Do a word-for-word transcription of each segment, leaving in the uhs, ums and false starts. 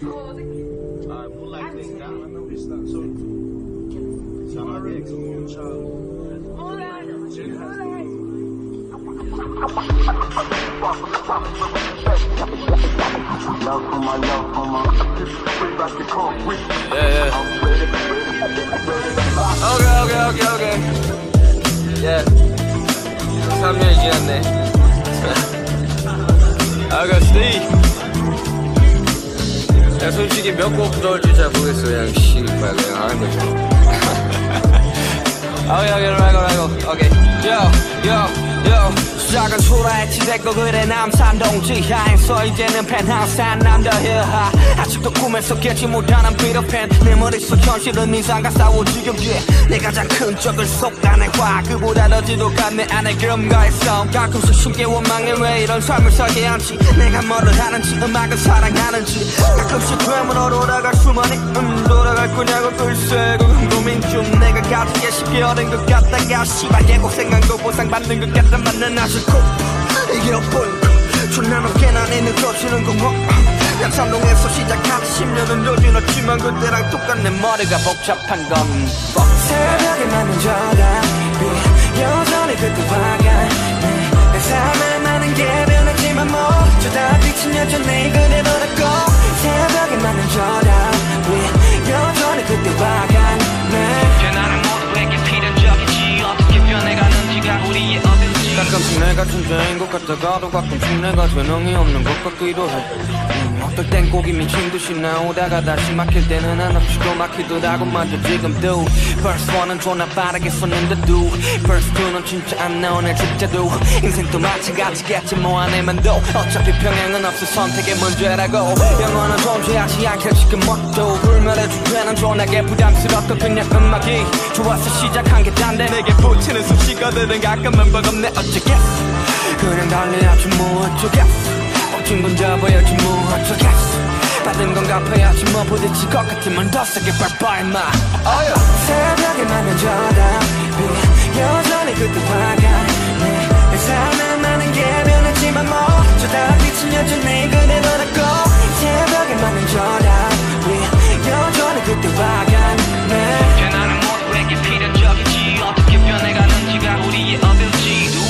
Uh, Moonlight thing down. I noticed that. So, so I read to Moonchild. Jay has yeah, yeah. Okay, okay, okay, okay. Yeah. 삼 년이 지났네. 아가스트. 야, 솔직히 몇 곡 부러울지 잘 모르겠어. 그냥 씨발 그냥 하는 거지. 오케이, 오케이, 라이고, 라이고. 오케이. Yo, yo, yo. 시작은 초라했지 됐고 그래 남산동 지하에서 이제는 펜하우스 한 남자야. 아직도 꿈에서 깨지 못하는 비트팬. 내 머릿속 현실은 인상과 싸워 지금 yeah. 내 가장 큰 적을 속단의 화 그보다 더 지독한 내 안의 그럼과의 싸움. 가끔씩 쉽게 원망해 왜 이런 삶을 살게 한지. 내가 뭐를 하는지 음악을 사랑하는지. 가끔씩 되물어 돌아갈 수만이 음 돌아갈 거냐고 글쎄 그건 고민 중. 내가 가지게 쉽게 얻은 것 같다가 씨발 계곡 생각도 보상받는 것 같다 맞는 아직 이게 엇보이고 존나 높게 난 있는 거치는 공허. 양산동에서 시작한 십 년은 요지났지만 그때랑 똑같네. 머리가 복잡한 건 새벽에 맞는 저답이 여전히 그때와 같네. 내 삶에 많은 게 변했지만 모두 다 비친 여전히 그대로라고. 새벽에 맞는 저답이 여전히 그때와 같네. 변화는 모두에게 필연적이지 어떻게 변해가는지가 우리의 어딘지. 가끔씩 내가 존재인 것 같다가도 가끔씩 내가 재능이 없는 것 같기도 해. 음, 어떨 땐 곡이 미친 듯이 나오다가 다시 막힐 때는 한없이도 막히더라고. 맞아 지금도 Verse 원은 존나 빠르게 썼는데도 Verse 투는 진짜 안 나오네 진짜도. 인생도 마찬가지겠지 뭐 안에만도 어차피 평행은 없어 선택의 문제라고. 영원한 존재하지 않게 지금 뭣도 불멸의 주제는 존나게 부담스럽고 그냥 음악이 좋아서 시작한 게 단데 내게 붙이는 수식어들은 가끔은 버겁네. 어쩌겠어 그냥 달려야지 뭐 어쩌겠어. 엎친 건 잡아야지 뭐 어쩌겠어. 받은 건 갚아야지 뭐 부딪힐 것 같으면 더 세게 밟아 임마. 새벽에 맞는 저답이 여전히 그때와 같네. 내 삶에 많은 게 변했지만 모두 다 빛은 여전히 그대로라고. 새벽에 맞는 저답이 여전히 그때와 같네. 변화는 모두에게 필연적이지 어떻게 변해가는지가 우리의 어딜지도.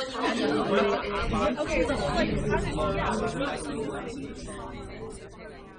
Okay, so like,